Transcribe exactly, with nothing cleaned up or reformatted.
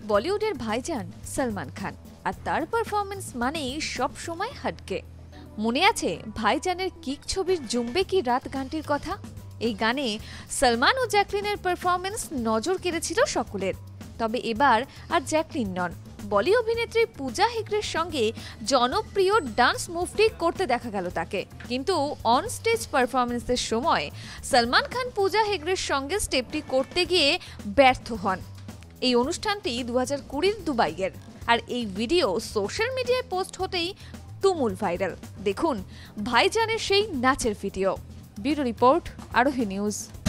বলিউডের ভাইজান সলমান খান, আর তার পারফরমেন্স মানেই সব সময় হাটকে। মনে আছে ভাইজানের কিক ছবির জুম্বে কি রাত গানটির কথা? এই গানে সলমান ও জ্যাকলিনের পারফরমেন্স নজর কেড়েছিল সকলের। তবে এবার আর জ্যাকলিন নন, বলি অভিনেত্রী পূজা হেগড়ের সঙ্গে জনপ্রিয় ডান্স মুভটি করতে দেখা গেল তাকে। কিন্তু অন স্টেজ পারফরমেন্সের সময় সলমান খান পূজা হেগড়ের সঙ্গে স্টেপটি করতে গিয়ে ব্যর্থ হন। এই অনুষ্ঠানটি দু হাজার কুড়ির দুবাইয়ের, আর এই ভিডিও সোশ্যাল মিডিয়ায় পোস্ট হতেই তুমুল ভাইরাল। দেখুন ভাইজানের সেই নাচের ভিডিও। Bureau report, Arohi news.